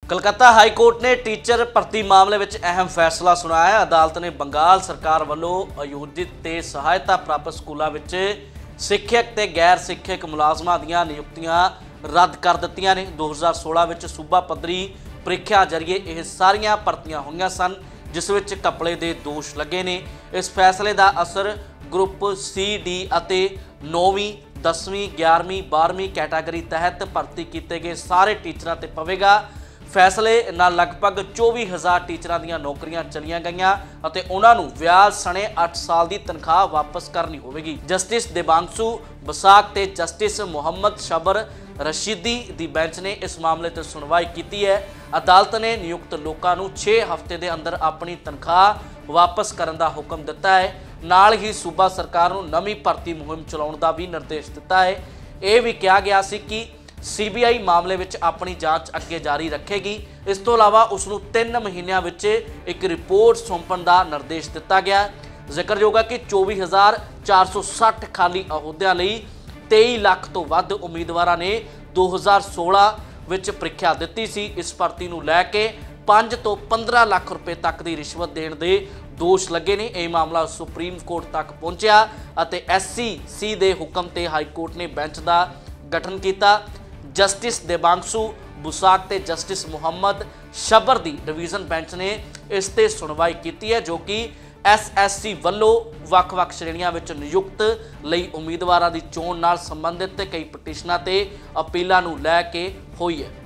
Calcutta High Court ने teacher भर्ती मामले में अहम फैसला सुनाया है। अदालत ने बंगाल सरकार वालों आयोजित ते सहायता प्राप्त स्कूलों में सिक्खक ते गैर सिक्खक मुलाजमां दीआं नियुक्तियां रद्द कर दित्तियां ने। 2016 में सूबा पद्धरी ਪ੍ਰੀਖਿਆ जरिए यह सारियां भर्तियां होईयां सन जिस विच घपले दे दोष लगे ने। इस फैसले का असर ग्रुप सी डी अते 9वीं 10वीं 11वीं 12वीं कैटागरी तहत भर्ती किए गए सारे टीचरां ते पवेगा। फैसले नाल लगभग 24,000 टीचरां दीआं नौकरियां चलियां गईयां अते उन्हां नूं व्याज सणे 8 साल की तनख्वाह वापस करनी होवेगी। जस्टिस देबांशु बसाक ते जस्टिस मुहम्मद शबर रशीदी दी बेंच ने इस मामले ते सुनवाई की है। अदालत ने नियुक्त लोगों को 6 हफ्ते के अंदर अपनी तनख्वाह वापस करने का हुक्म दिता है। नाल ही सूबा सरकार को नवीं भर्ती मुहिम चलाउण का भी निर्देश दिता है। यह भी कहा गया सी कि CBI मामले में अपनी जांच अगे जारी रखेगी। इस तो इलावा उसनूं 3 महीनों में एक रिपोर्ट सौंपण का निर्देश दिता गया। जिक्रयोग है कि 24,460 खाली अहुद्यां लई 23 लाख तो वध उम्मीदवारों ने 2016 ਵਿੱਚ ਪ੍ਰੀਖਿਆ ਦਿੱਤੀ ਸੀ। इस भर्ती ਨੂੰ ਲੈ ਕੇ 5 ਤੋਂ 15 ਲੱਖ रुपए तक की रिश्वत देने के दोष लगे ने। यह मामला सुप्रीम कोर्ट तक पहुंचा ਅਤੇ SCC के हुक्म से हाई कोर्ट ने बेंच का गठन किया। जस्टिस देबांशु बुसाक ते जस्टिस मुहम्मद शबर की डिवीजन बेंच ने इस ते सुनवाई की है जो कि SSC ਵੱਲੋਂ ਵੱਖ-ਵੱਖ श्रेणियां ਵਿੱਚ नियुक्त ਲਈ उम्मीदवारों की चोण नाल संबंधित कई पटिशनां ते अपीलां नूं लै के होई है।